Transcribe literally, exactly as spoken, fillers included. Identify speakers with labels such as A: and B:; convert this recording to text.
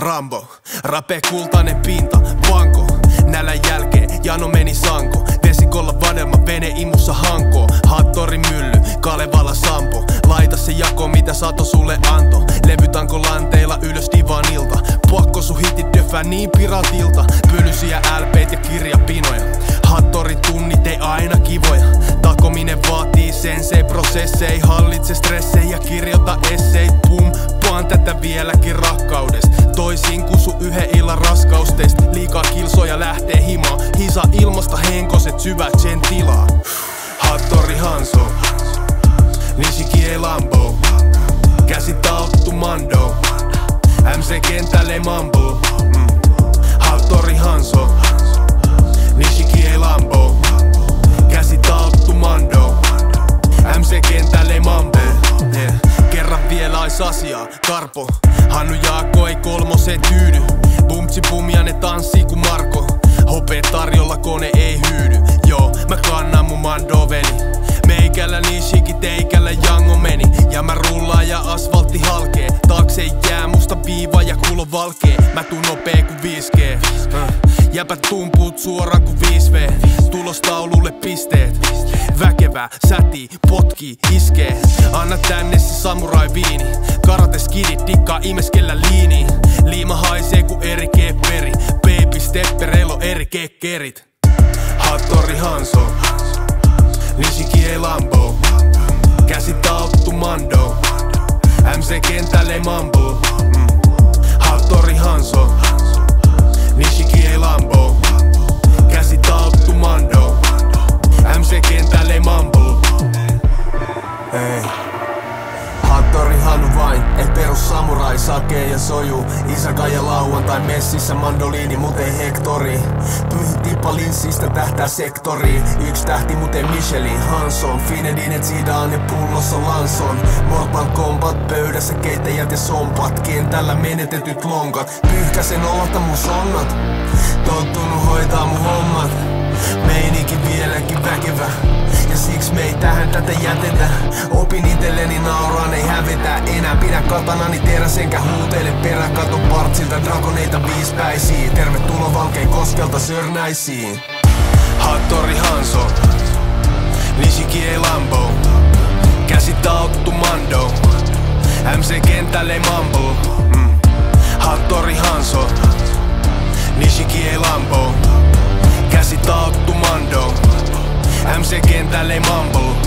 A: Rambo, rape kultainen pinta, vanko. Nälän jälkeen jano meni sanko. Vesikolla vadelma, vene imussa hankoo. Hattori mylly, Kalevala Sampo. Laita se jako mitä sato sulle anto. Levytanko lanteilla ylös divanilta. Pakko sun hitit döfää niin piratilta. Pölysiä lp't ja kirjapinoja. Hattori tunnit ei aina kivoja. Takominen vaatii sensei prosessei. Hallitse stressei ja kirjoita esseit. Pum, paan tätä vieläkin rakkaudesta. Toisin kuin sun yhden illan raskausteist. Liikaa kilsoja lähtee himaa. Hisa ilmasta henkoset syvät sen tilaa. Hattori Hanso, Nishiki ei Lambo. Käsi taottu Mando, M C kentälle mambo. mm. Hattori Hanso, Nishiki ei Lambo. Käsi taottu Mando, M C kentälle mambo. yeah. Kerran vielä ais asiaa, Karpo. Hannu Jaakko ei kolmoseen tyydy. Bumtsi bum ja ne tanssii ku Marko. Hopee tarjolla, kone ei hyydy. Joo, mä kannan mun Mando veli. Meikällä Nishiki, teikällä Jango meni. Ja mä rullaan ja asfaltti halkee. Taakse ei jää musta viiva ja kuulo valkee. Mä tuun nopee ku viisi G. Jäpät tumpuut suoraan ku viisi V. Tulostaululle pisteet. Väkevää, sätii, potkii, iskee. Anna tänne se samurai viini. Karate skidit dikkaa imeskellä liini. Liima haisee ku eri kepperi. Baby stepperelo eri kekkerit. Hattori Hanso, Nishiki ei Lambo. Käsi taottu Mando, M C kentälle mambo. mm. Hattori Hanso, Nishiki ei Lambo. Käsi taottu Mando, M C kentälle mambo. Ei. Hattori Hannu vain, ei perus samurai, sakee ja soju. Isaka ja lauantai messissä mandoliini, mut ei hektori. Pyhi tippa linssistä tähtää sektoriin. Yks tähti mut ei Michelin, Hanson. Finedinen Zidane pullossa Lanson. Mortal Kombat pöydässä keittäjät ja sompat. Kentällä menetetyt lonkat. Pyyhkäsen olota mun sonnat. Tottunut hoitaa mun hommat. Meininki vieläkin väkevä. Ja siksi me ei tähän tätä jätetä. Opin itelleni nauraan, ei hävetä enää. Pidä katanani teräs enkä huuteile perä. Kato partsilta dragoneita viispäisiin. Tervetuloa Valkei koskelta Sörnäisiin. Hattori Hanso, Nishiki ei Lambo. Käsi taottu Mando, M C kentälle mambo. mm. Hattori Hanso, Nishiki ei Lambo. Käsi taottu Mando, M C kentälle mambo.